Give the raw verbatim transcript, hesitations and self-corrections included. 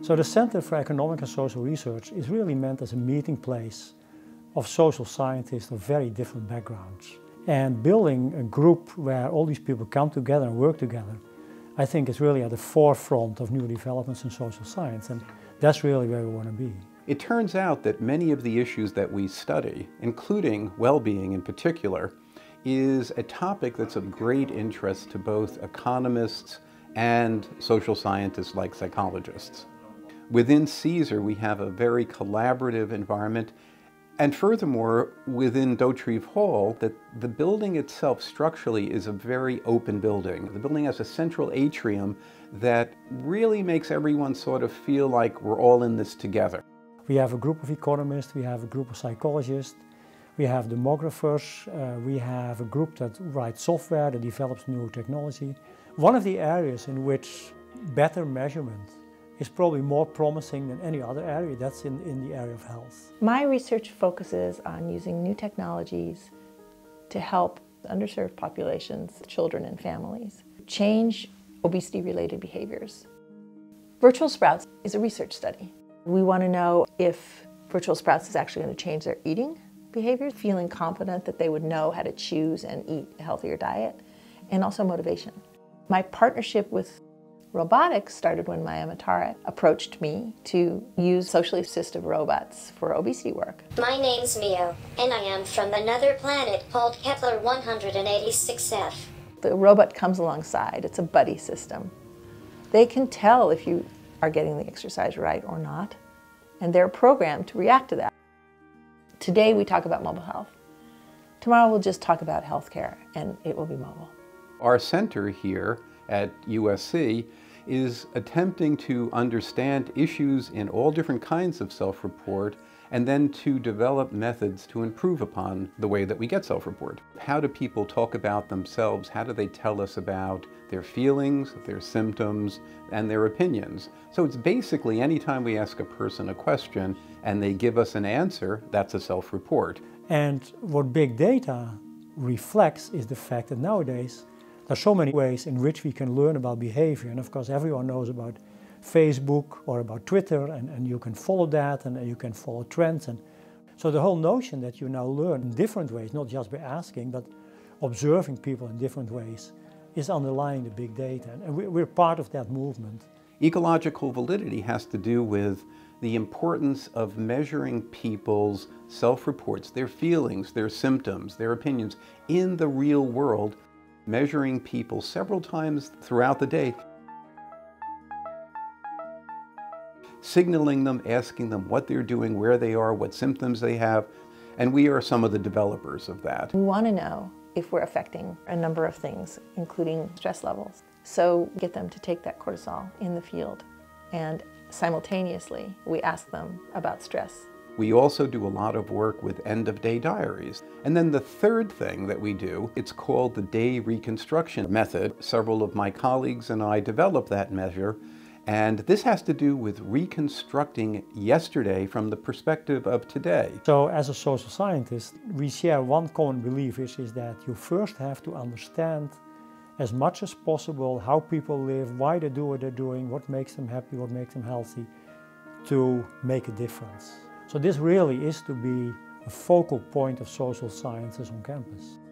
So the Center for Economic and Social Research is really meant as a meeting place of social scientists of very different backgrounds. And building a group where all these people come together and work together, I think is really at the forefront of new developments in social science, and that's really where we want to be. It turns out that many of the issues that we study, including well-being in particular, is a topic that's of great interest to both economists and social scientists like psychologists. Within CSER, we have a very collaborative environment, and furthermore, within Dothreve Hall, that the building itself structurally is a very open building. The building has a central atrium that really makes everyone sort of feel like we're all in this together. We have a group of economists, we have a group of psychologists, we have demographers, uh, we have a group that writes software, that develops new technology. One of the areas in which better measurement is probably more promising than any other area, that's in, in the area of health. My research focuses on using new technologies to help underserved populations, children and families, change obesity-related behaviors. Virtual Sprouts is a research study. We want to know if Virtual Sprouts is actually going to change their eating behaviors, feeling confident that they would know how to choose and eat a healthier diet, and also motivation. My partnership with robotics started when Maya Matara approached me to use socially assistive robots for obesity work. My name's Mio, and I am from another planet called Kepler one eighty-six f. The robot comes alongside. It's a buddy system. They can tell if you are getting the exercise right or not, and they're programmed to react to that. Today we talk about mobile health. Tomorrow we'll just talk about healthcare, and it will be mobile. Our center here at U S C is attempting to understand issues in all different kinds of self-report and then to develop methods to improve upon the way that we get self-report. How do people talk about themselves? How do they tell us about their feelings, their symptoms, and their opinions? So it's basically anytime we ask a person a question and they give us an answer, that's a self-report. And what big data reflects is the fact that nowadays there are so many ways in which we can learn about behavior. And of course everyone knows about Facebook or about Twitter, and, and you can follow that, and you can follow trends. And so the whole notion that you now learn in different ways, not just by asking, but observing people in different ways, is underlying the big data. And we, we're part of that movement. Ecological validity has to do with the importance of measuring people's self-reports, their feelings, their symptoms, their opinions in the real world, measuring people several times throughout the day, signaling them, asking them what they're doing, where they are, what symptoms they have, and we are some of the developers of that. We want to know if we're affecting a number of things, including stress levels. So get them to take that cortisol in the field, and simultaneously we ask them about stress. We also do a lot of work with end-of-day diaries. And then the third thing that we do, it's called the day reconstruction method. Several of my colleagues and I developed that measure, and this has to do with reconstructing yesterday from the perspective of today. So as a social scientist, we share one common belief, which is that you first have to understand as much as possible how people live, why they do what they're doing, what makes them happy, what makes them healthy, to make a difference. So this really is to be a focal point of social sciences on campus.